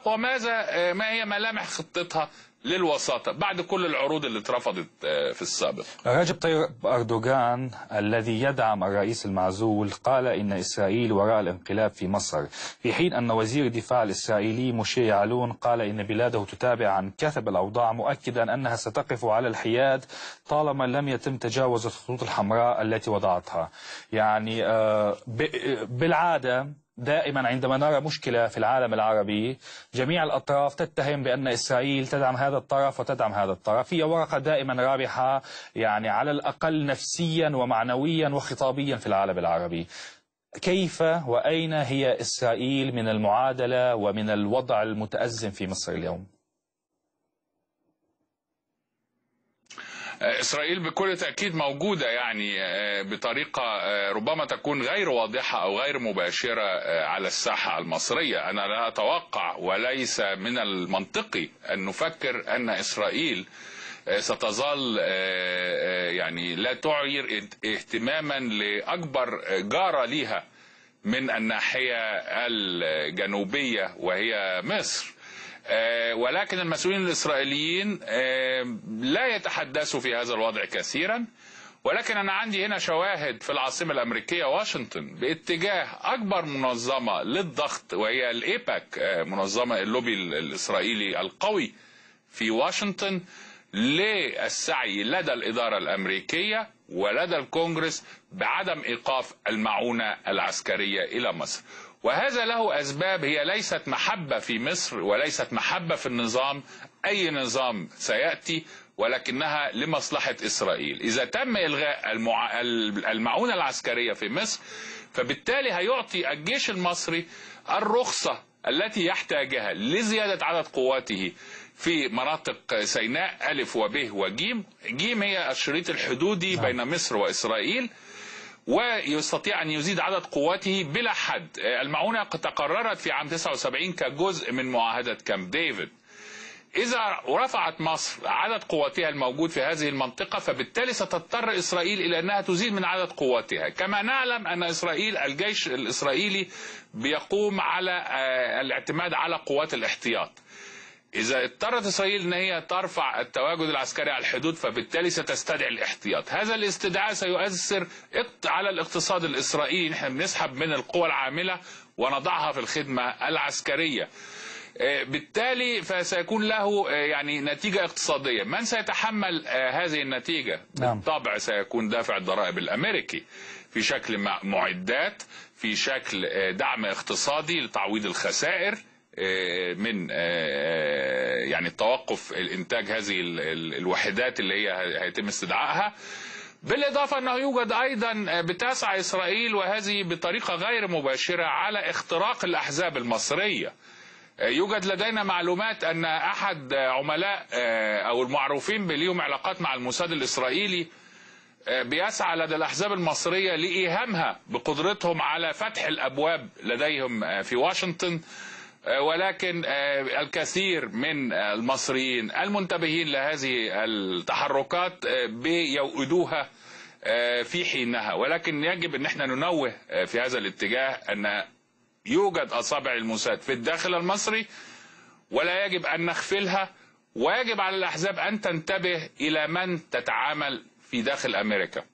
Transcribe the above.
الاتفاق، ما هي ملامح خطتها للوساطة بعد كل العروض اللي اترفضت في السابق. رجب طيب أردوغان الذي يدعم الرئيس المعزول قال إن إسرائيل وراء الانقلاب في مصر، في حين أن وزير الدفاع الإسرائيلي موشي يعلون قال إن بلاده تتابع عن كثب الأوضاع، مؤكدا أنها ستقف على الحياد طالما لم يتم تجاوز الخطوط الحمراء التي وضعتها. يعني بالعادة دائما عندما نرى مشكلة في العالم العربي جميع الأطراف تتهم بأن إسرائيل تدعم هذا الطرف وتدعم هذا الطرف. هي ورقة دائما رابحة، يعني على الأقل نفسيا ومعنويا وخطابيا في العالم العربي. كيف وأين هي إسرائيل من المعادلة ومن الوضع المتأزم في مصر اليوم؟ إسرائيل بكل تأكيد موجودة، يعني بطريقة ربما تكون غير واضحة أو غير مباشرة على الساحة المصرية. أنا لا أتوقع وليس من المنطقي أن نفكر أن إسرائيل ستظل يعني لا تعير اهتماما لأكبر جارة لها من الناحية الجنوبية وهي مصر. ولكن المسؤولين الإسرائيليين لا يتحدثوا في هذا الوضع كثيرا، ولكن أنا عندي هنا شواهد في العاصمة الأمريكية واشنطن باتجاه أكبر منظمة للضغط وهي الإيباك، منظمة اللوبي الإسرائيلي القوي في واشنطن، للسعي لدى الإدارة الأمريكية ولدى الكونغرس بعدم إيقاف المعونة العسكرية إلى مصر. وهذا له أسباب، هي ليست محبة في مصر وليست محبة في النظام، أي نظام سيأتي، ولكنها لمصلحة إسرائيل. إذا تم إلغاء المعونة العسكرية في مصر، فبالتالي هيعطي الجيش المصري الرخصة التي يحتاجها لزيادة عدد قواته في مناطق سيناء ألف وب وجيم. جيم هي الشريط الحدودي بين مصر وإسرائيل، ويستطيع أن يزيد عدد قواته بلا حد. المعونة تقررت في عام 79 كجزء من معاهدة كامب ديفيد. إذا رفعت مصر عدد قواتها الموجود في هذه المنطقة، فبالتالي ستضطر إسرائيل إلى أنها تزيد من عدد قواتها. كما نعلم أن إسرائيل الجيش الإسرائيلي بيقوم على الاعتماد على قوات الاحتياط. إذا اضطرت إسرائيل أن هي ترفع التواجد العسكري على الحدود، فبالتالي ستستدعي الاحتياط. هذا الاستدعاء سيؤثر على الاقتصاد الإسرائيلي. نحن بنسحب من القوى العاملة ونضعها في الخدمة العسكرية، بالتالي فسيكون له يعني نتيجة اقتصادية. من سيتحمل هذه النتيجة؟ بالطبع سيكون دافع الضرائب الأمريكي في شكل معدات، في شكل دعم اقتصادي لتعويض الخسائر من يعني توقف الانتاج هذه الوحدات اللي هي هيتم استدعائها. بالإضافة أنه يوجد أيضا بتسعى إسرائيل، وهذه بطريقة غير مباشرة، على اختراق الأحزاب المصرية. يوجد لدينا معلومات أن أحد عملاء أو المعروفين بليهم علاقات مع الموساد الإسرائيلي بيسعى لدى الأحزاب المصرية لإيهامها بقدرتهم على فتح الأبواب لديهم في واشنطن. ولكن الكثير من المصريين المنتبهين لهذه التحركات بيوئدوها في حينها. ولكن يجب أن احنا ننوه في هذا الاتجاه أن يوجد أصابع الموساد في الداخل المصري، ولا يجب أن نغفلها، ويجب على الأحزاب أن تنتبه إلى من تتعامل في داخل أمريكا.